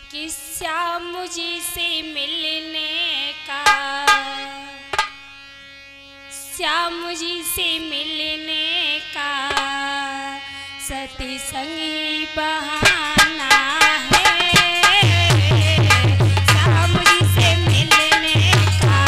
कि श्याम जी से मिलने का, श्याम जी से मिलने का सती संगी बहाना है। श्याम जी से मिलने का,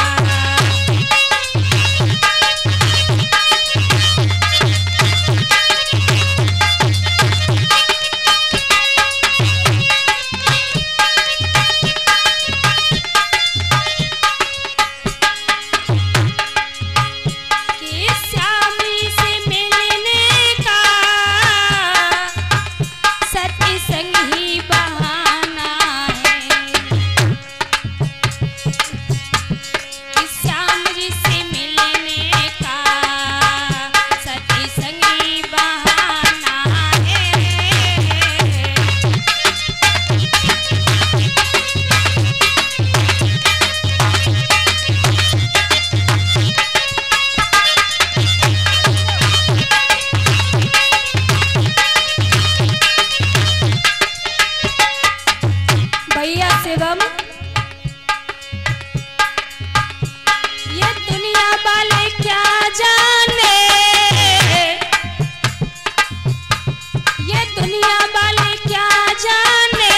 ये दुनिया वाले क्या जाने, ये दुनिया वाले क्या जाने,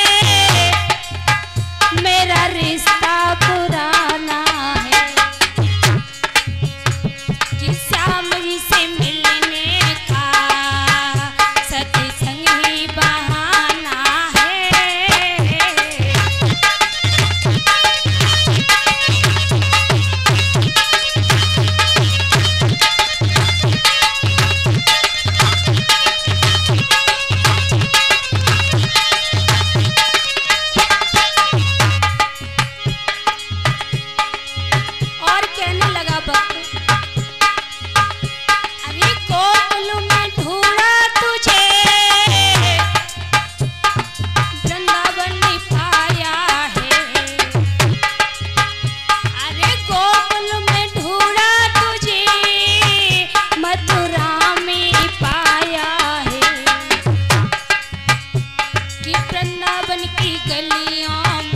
मेरा रिश्ता पुराना है। कि श्याम जी से मिलने का सती संगी बहाना है। अरे गोकुल में ढूंढा तुझे, वृंदावन में पाया है। अरे गोकुल में ढूंढा तुझे, मथुरा में पाया है। कि वृंदावन की गलियों